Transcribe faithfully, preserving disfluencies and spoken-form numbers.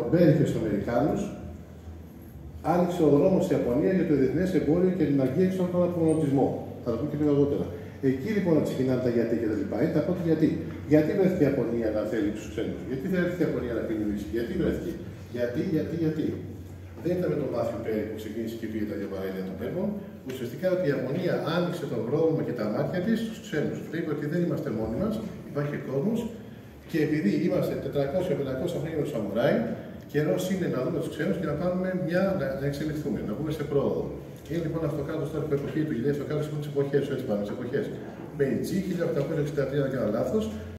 Μπέρι και στους Αμερικάνους, άνοιξε ο δρόμος στη Ιαπωνία για το διεθνές εμπόριο και την αγγίξη στον απομονωτισμό. Θα το πω και λίγο αργότερα. Εκεί λοιπόν ξεκινάνε τα γιατί και τα λοιπά. Είναι τα πρώτα γιατί. Γιατί βρέθηκε η Ιαπωνία να θέλει τους ξένους, γιατί δεν έρθει η Ιαπωνία να πίνει ουίσκι, γιατί βρέθηκε. Γιατί, γιατί, γιατί. Δεν ήταν με τον Μάθιου Πέρι που ξεκίνησε και πήγε τα δύο παρέλια των Πέμπων. Ουσιαστικά ότι η Ιαπωνία άνοιξε τον δρόμο και τα μάτια της στους ξένους. Και είπε ότι δεν είμαστε μόνοι μας, υπάρχει κόσμος και επειδή είμαστε τετρακόσια με πεντακόσια χρόνια με τους Σαμουράι, καιρός είναι να δούμε τους ξένους και να κάνουμε μια, να, να εξελιχθούμε, να βγούμε σε πρόοδο. Είναι λοιπόν αυτό κάτω τώρα που εποχή του Ιλίας, το κάτω στις εποχές, έτσι πάνε, στις εποχές. Meiji, χίλια οκτακόσια εξήντα τρία, αν κάνω λάθος,